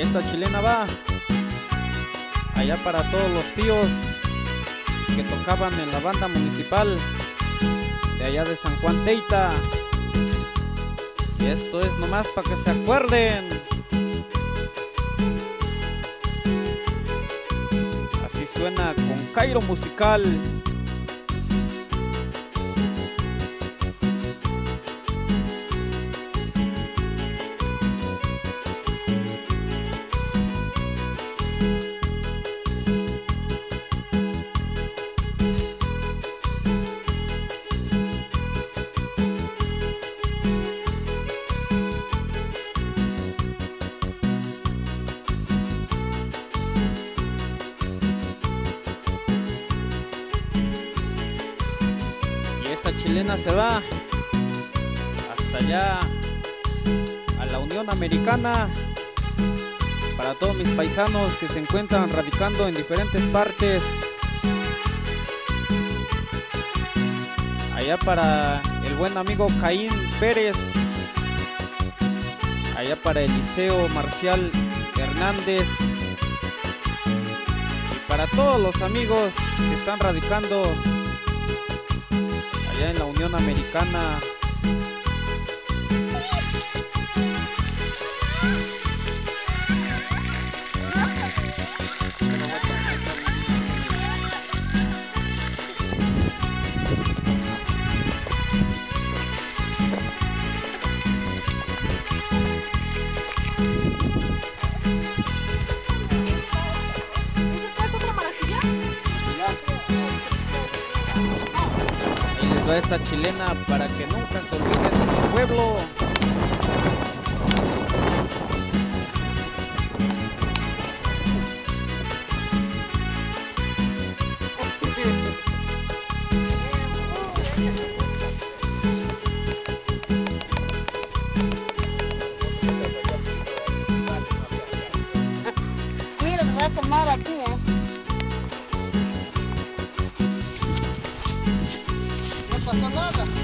esta chilena va allá para todos los tíos que tocaban en la banda municipal de allá de San Juan Teita. Y esto es nomás para que se acuerden. Así suena con Cairo Musical. Esta chilena se va hasta allá a la Unión Americana para todos mis paisanos que se encuentran radicando en diferentes partes. Allá para el buen amigo Caín Pérez, allá para Eliseo Marcial Hernández y para todos los amigos que están radicando allá en la Unión Americana. A esta chilena para que nunca se olviden de su pueblo. Mira, te voy a tomar aquí, No pasó nada.